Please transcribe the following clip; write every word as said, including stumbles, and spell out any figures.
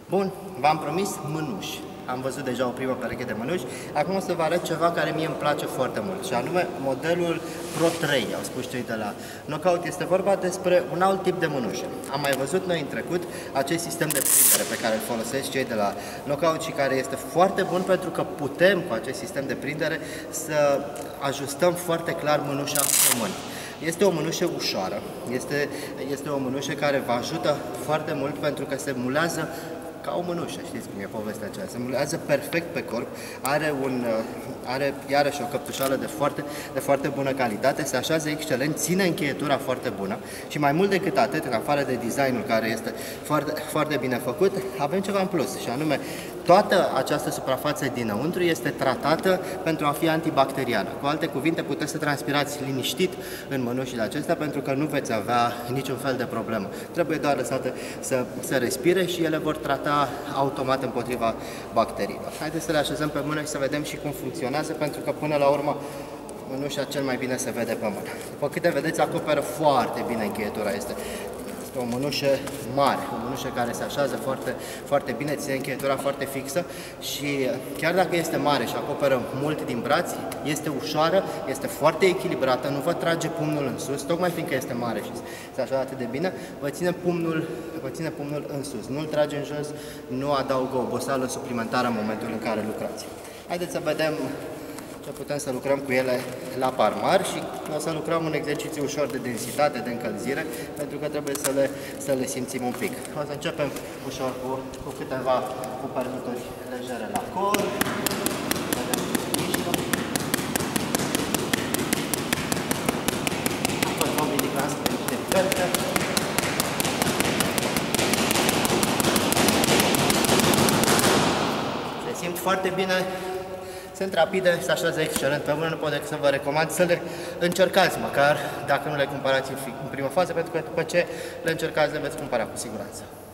Bun, v-am promis mânuși. Am văzut deja o primă pereche de mânuși. Acum o să vă arăt ceva care mie îmi place foarte mult, și anume modelul Pro trei, au spus cei de la Knockout. Este vorba despre un alt tip de mânușă. Am mai văzut noi în trecut acest sistem de prindere pe care îl folosesc cei de la Knockout și care este foarte bun pentru că putem cu acest sistem de prindere să ajustăm foarte clar mânușa pe mâini. Este o mânușă ușoară, este, este o mânușă care vă ajută foarte mult pentru că se mulează ca o mânușă, știți cum e povestea aceea, se mulează perfect pe corp, are, un, are iarăși o căptușală de foarte, de foarte bună calitate, se așează excelent, ține încheietura foarte bună și mai mult decât atât, în afară de designul care este foarte, foarte bine făcut, avem ceva în plus și anume toată această suprafață dinăuntru este tratată pentru a fi antibacteriană. Cu alte cuvinte, puteți să transpirați liniștit în mânușile acestea pentru că nu veți avea niciun fel de problemă. Trebuie doar lăsate să, să respire și ele vor trata automat împotriva bacteriilor. Haideți să le așezăm pe mână și să vedem și cum funcționează, pentru că până la urmă mânușa cel mai bine se vede pe mână. După câte vedeți, acoperă foarte bine încheietura. Este o mânușă mare, o mânușă care se așează foarte, foarte bine, ține încheietura foarte fixă și chiar dacă este mare și acoperă mult din braț, este ușoară, este foarte echilibrată, nu vă trage pumnul în sus, tocmai fiindcă este mare și se așează atât de bine, vă ține pumnul, vă ține pumnul în sus, nu-l trage în jos, nu adaugă oboseală suplimentară în momentul în care lucrați. Haideți să vedem ce putem să lucrăm cu ele la parmar și o să lucrăm un exercițiu ușor de densitate, de încălzire, pentru că trebuie să le, să le simțim un pic. O să începem ușor cu, cu câteva cuperturi legere la col. Apoi vom ridica spre niște perte. Se simt foarte bine. Sunt rapide, se așează excelent pe mână, nu pot decât să vă recomand să le încercați măcar, dacă nu le cumpărați în prima fază, pentru că după ce le încercați le veți cumpăra cu siguranță.